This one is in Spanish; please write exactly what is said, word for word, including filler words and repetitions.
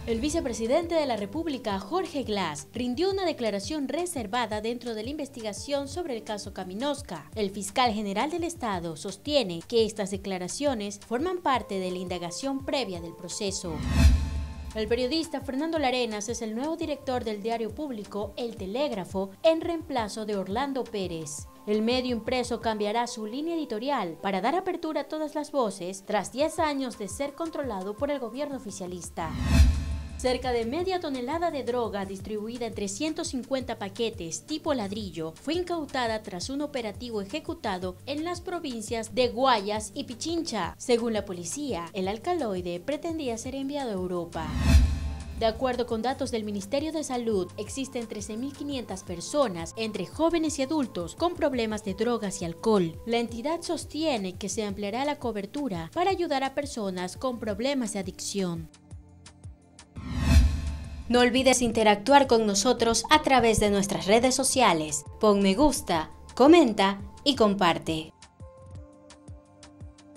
El vicepresidente de la República, Jorge Glass, rindió una declaración reservada dentro de la investigación sobre el caso Kaminowska. El fiscal general del Estado sostiene que estas declaraciones forman parte de la indagación previa del proceso. El periodista Fernando Larenas es el nuevo director del diario público El Telégrafo en reemplazo de Orlando Pérez. El medio impreso cambiará su línea editorial para dar apertura a todas las voces tras diez años de ser controlado por el gobierno oficialista. Cerca de media tonelada de droga distribuida en trescientos cincuenta paquetes tipo ladrillo fue incautada tras un operativo ejecutado en las provincias de Guayas y Pichincha. Según la policía, el alcaloide pretendía ser enviado a Europa. De acuerdo con datos del Ministerio de Salud, existen trece mil quinientas personas entre jóvenes y adultos con problemas de drogas y alcohol. La entidad sostiene que se ampliará la cobertura para ayudar a personas con problemas de adicción. No olvides interactuar con nosotros a través de nuestras redes sociales. Pon me gusta, comenta y comparte.